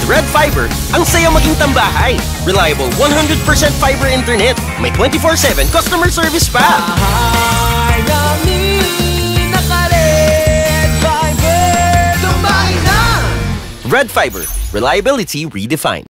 Red Fiber, ang saya maging tambahay. Reliable 100% fiber internet. May 24/7 customer service pa. Bahay namin naka-Red Fiber. Tambahay na! Red Fiber, reliability redefined.